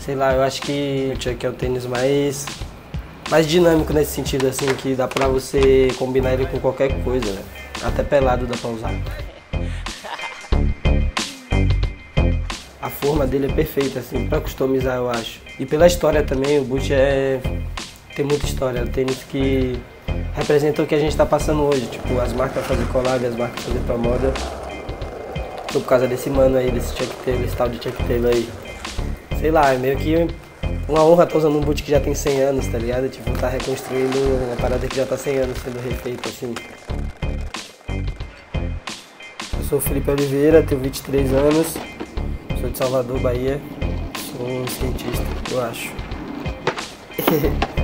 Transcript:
Sei lá, eu acho que o Chuck é o tênis mais dinâmico nesse sentido, assim, que dá pra você combinar ele com qualquer coisa, né? Até pelado dá pra usar. A forma dele é perfeita, assim, pra customizar, eu acho. E pela história também, o boot tem muita história. É um tênis que representa o que a gente tá passando hoje, tipo, as marcas fazer collab, as marcas fazer pra moda. Por causa desse mano aí, desse Chuck Taylor, esse tal de Chuck Taylor aí. Sei lá, é meio que uma honra estar usando um boot que já tem 100 anos, tá ligado? Tipo, tá reconstruindo uma parada que já tá 100 anos sendo refeita, assim. Eu sou o Felipe Oliveira, tenho 23 anos, sou de Salvador, Bahia. Sou um cientista, eu acho.